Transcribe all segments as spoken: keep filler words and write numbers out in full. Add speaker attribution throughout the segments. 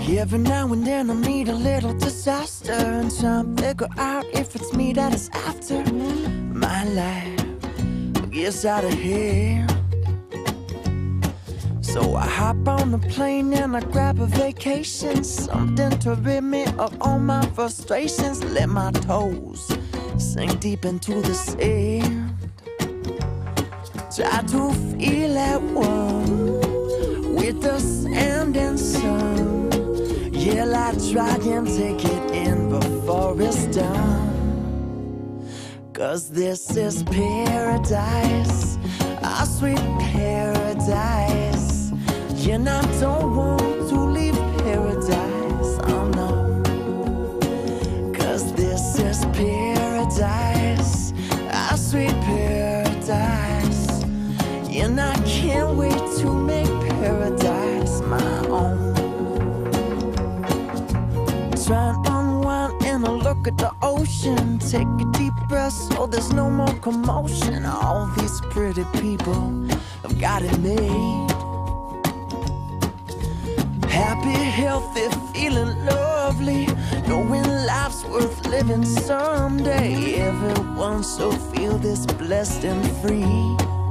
Speaker 1: Every now and then I meet a little disaster and try to figure out if it's me that is after. My life gets out of here, so I hop on the plane and I grab a vacation, something to rid me of all my frustrations. Let my toes sink deep into the sand, try to feel at one with the sand and sun. Yeah, I try and take it in before it's done, 'cause this is paradise, our sweet paradise. And I don't want to leave paradise, oh no, 'cause this is paradise, our sweet paradise. And I can't wait to make paradise my own. Try and unwind and I look at the ocean, take a deep breath so there's no more commotion. All these pretty people have got it made, happy, healthy, feeling lovely, knowing life's worth living someday. Everyone so feel this blessed and free,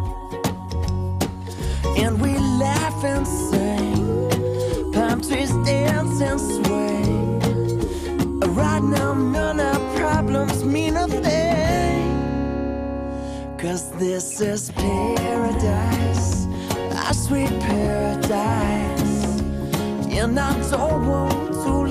Speaker 1: and we laugh and sing, palm trees dance and swing. Right now none of our problems mean a thing, 'cause this is paradise, our sweet paradise. And I don't want to